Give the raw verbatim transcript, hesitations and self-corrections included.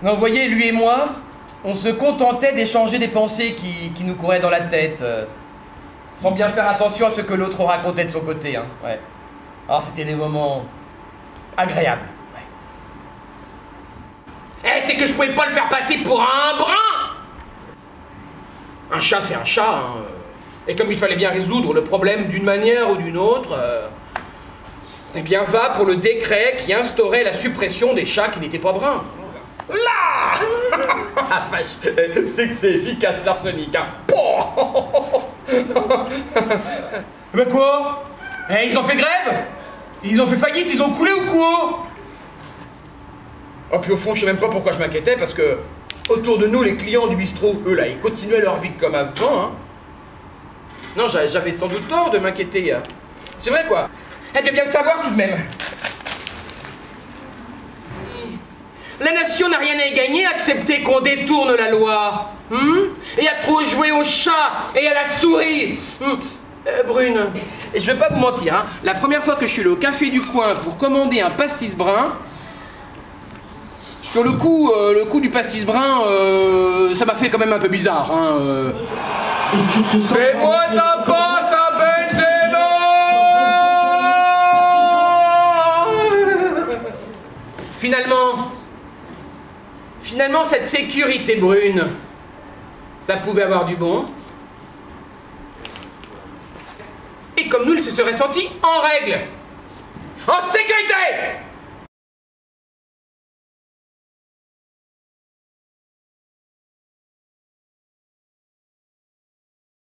Non, vous voyez, lui et moi, on se contentait d'échanger des pensées qui, qui nous couraient dans la tête, euh, sans bien faire attention à ce que l'autre racontait de son côté, hein, ouais. Alors c'était des moments agréables, ouais. Eh, c'est que je pouvais pas le faire passer pour un brin. Un chat, c'est un chat, hein. Et comme il fallait bien résoudre le problème d'une manière ou d'une autre, euh, eh bien va pour le décret qui instaurait la suppression des chats qui n'étaient pas bruns. Là. Ah vache, c'est que c'est efficace l'arsenic, hein. Bah quoi? Eh, ils ont fait grève? Ils ont fait faillite, ils ont coulé ou quoi? Oh, puis au fond, je sais même pas pourquoi je m'inquiétais, parce que autour de nous, les clients du bistrot, eux là, ils continuaient leur vie comme avant, hein. Non, j'avais sans doute tort de m'inquiéter. Hein. C'est vrai quoi. Elle devait bien le savoir tout de même. La nation n'a rien à y gagner à accepter qu'on détourne la loi. Hum, et à trop jouer au chat et à la souris. Hum. Euh, Brune, et je vais pas vous mentir, hein, la première fois que je suis allé au café du coin pour commander un pastis brun, sur le coup, euh, le coup du pastis brun, euh, ça m'a fait quand même un peu bizarre. Hein, euh... Fais-moi ta passe à Benzema. Finalement, finalement, cette sécurité brune, ça pouvait avoir du bon. Et comme nous, il se serait senti en règle, en sécurité.